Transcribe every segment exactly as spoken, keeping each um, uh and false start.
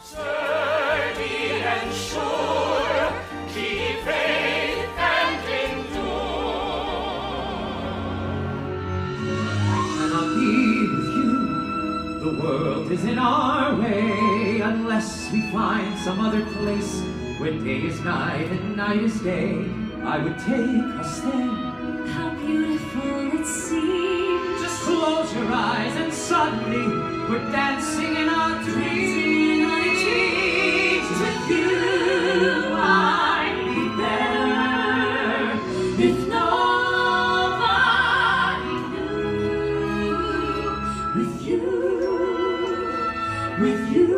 Sturdy and sure, keep faith and endure. And I'll be with you. The world is in our way, unless we find some other place where day is night and night is day. I would take us there. How beautiful it seems. Just close your eyes and suddenly we're dancing in our dreams. With you I'd be better if nobody knew. With you, with you,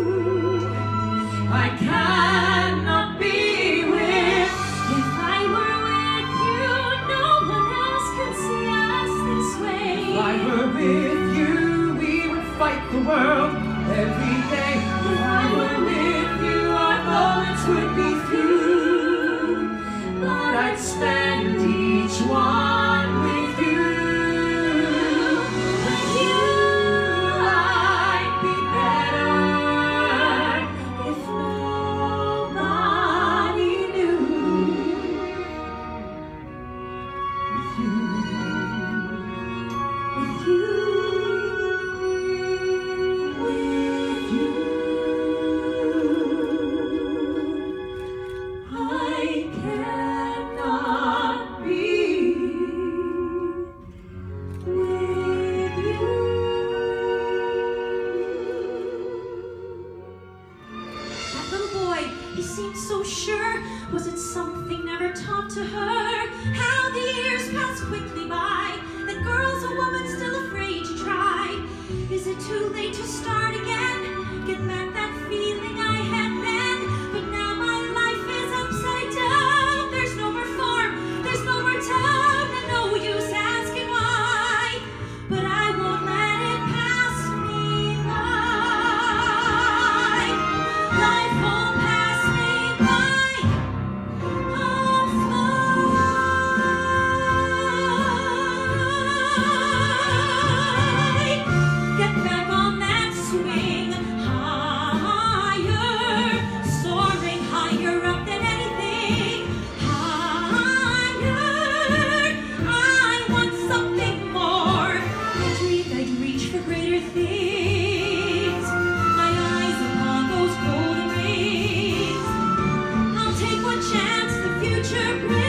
I cannot be with. If I were with you, no one else could see us this way. If I were with you, we would fight the world every day. If I were with you, our moments would be few, but I'd spend each one with you. With you, I'd be better if nobody knew. With you, With you, with you, I cannot be with you. That little boy, he seemed so sure. Was it something never taught to her? How the years pass quickly by. The girl's a woman still afraid to try. Is it too late to start again? Get back that feeling I had then. But now my life is upside down. There's no more farm, there's no more town, and no use asking why. But I won't let it pass me by. Life won't pass me by. I'll fly. Get back on that swing, higher, soaring higher up than anything. Higher, I want something more. I dreamed I'd reach for greater things. My eyes upon those golden rings. I'll take what chance the future brings.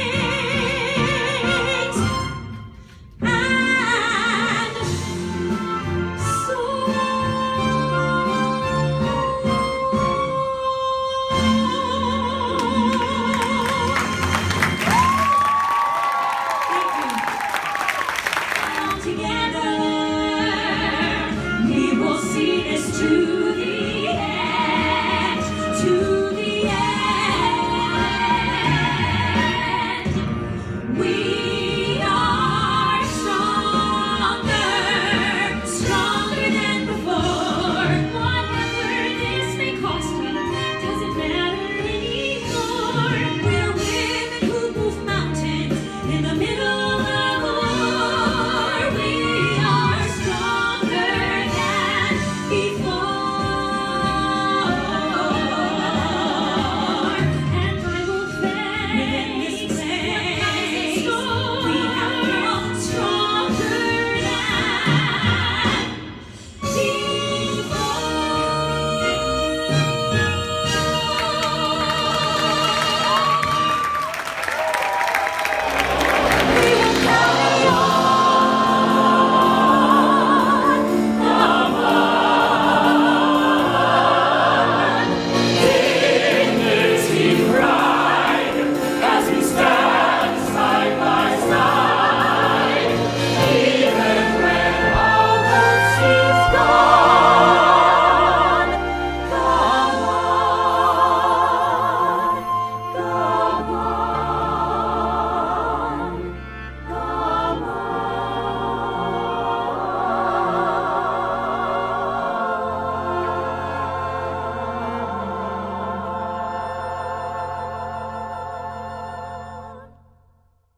And so together we will see this too.